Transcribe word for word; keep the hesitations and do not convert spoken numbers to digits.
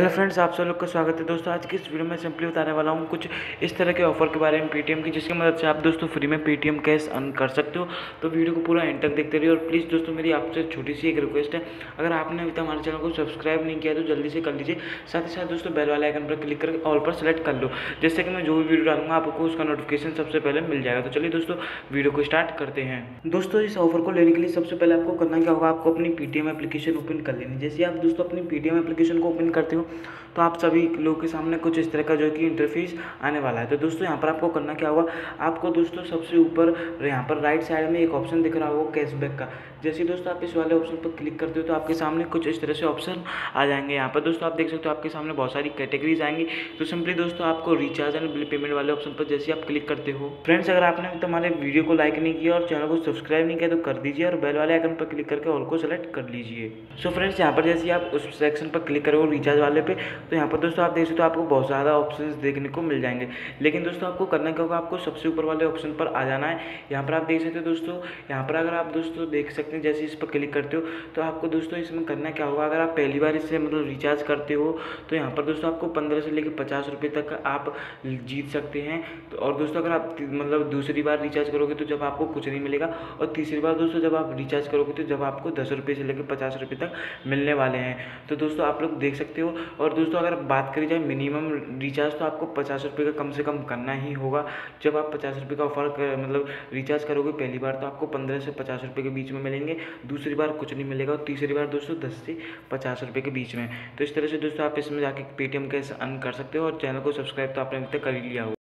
Hello friends, आप सब लोग का स्वागत है। दोस्तों आज की इस वीडियो में सिंपली बताने वाला हूँ कुछ इस तरह के ऑफर के बारे में पेटीएम की, जिसकी मदद से आप दोस्तों फ्री में पेटीएम कैश अर्न कर सकते हो। तो वीडियो को पूरा एंड तक देखते रहिए। और प्लीज़ दोस्तों मेरी आपसे छोटी सी एक रिक्वेस्ट है, अगर आपने अभी तक हमारे चैनल को सब्सक्राइब नहीं किया तो जल्दी से कर लीजिए। साथ ही साथ दोस्तों बेल वाले आइकन पर क्लिक करके ऑल पर सेलेक्ट कर लो, जिससे कि मैं जो भी वीडियो डालूंगा आपको उसका नोटिफिकेशन सबसे पहले मिल जाएगा। तो चलिए दोस्तों वीडियो को स्टार्ट करते हैं। दोस्तों इस ऑफर को लेने के लिए सबसे पहले आपको करना क्या होगा, आपको अपनी पेटीएम एप्लीकेशन ओपन कर लेनी। जैसे आप दोस्तों अपनी पेटीएम एप्लीकेशन को ओपन करते हो तो आप सभी लोगों के सामने कुछ इस तरह का जो कि इंटरफेस आने वाला है। तो दोस्तों यहाँ पर आपको करना क्या होगा, आपको दोस्तों सबसे ऊपर यहाँ पर राइट साइड में एक ऑप्शन दिख रहा होगा कैशबैक का। जैसे दोस्तों आप इस वाले ऑप्शन पर क्लिक करते हो तो आपके सामने कुछ इस तरह से ऑप्शन आ जाएंगे। यहाँ पर दोस्तों आप देख सकते हो आपके सामने बहुत सारी कैटेगरीज आएंगी। तो सिंपली दोस्तों आपको रिचार्ज एंड बिल पेमेंट वाले ऑप्शन पर जैसे आप क्लिक करते हो, फ्रेंड्स अगर आपने तो हमारे वीडियो को लाइक नहीं किया और चैनल को सब्सक्राइब नहीं किया तो कर दीजिए और बेल वाले आइकन पर क्लिक करके ऑल को सेलेक्ट कर लीजिए। सो फ्रेंड्स यहाँ पर जैसे आप उस सेक्शन पर क्लिक करोगे रिचार्ज वाले पे, तो यहाँ पर दोस्तों आप देख सकते हो आपको बहुत ज़्यादा ऑप्शंस देखने को मिल जाएंगे। लेकिन दोस्तों आपको करना क्या होगा, आपको सबसे ऊपर वाले ऑप्शन पर आ जाना है। यहाँ पर आप देख सकते हो दोस्तों, यहाँ पर अगर आप दोस्तों देख सकते हैं जैसे इस पर क्लिक करते हो तो आपको दोस्तों इसमें करना क्या होगा, अगर आप पहली बार इससे मतलब रिचार्ज करते हो तो यहाँ पर दोस्तों आपको पंद्रह से लेकर पचास रुपये तक आप जीत सकते हैं। तो और दोस्तों अगर आप मतलब दूसरी बार रिचार्ज करोगे तो जब आपको कुछ नहीं मिलेगा, और तीसरी बार दोस्तों जब आप रिचार्ज करोगे तो जब आपको दस रुपये से लेकर पचास रुपये तक मिलने वाले हैं। तो दोस्तों आप लोग देख सकते हो। और दोस्तों अगर बात करी जाए मिनिमम रिचार्ज तो आपको पचास रुपये का कम से कम करना ही होगा। जब आप पचास रुपये का ऑफर कर, मतलब रिचार्ज करोगे पहली बार तो आपको पंद्रह से पचास रुपये के बीच में मिलेंगे, दूसरी बार कुछ नहीं मिलेगा और तीसरी बार दोस्तों दस से पचास रुपये के बीच में। तो इस तरह से दोस्तों आप इसमें जाके पेटीएम कैश अर्न कर सकते हो। और चैनल को सब्सक्राइब तो आपने अभी तक कर ही लिया होगा।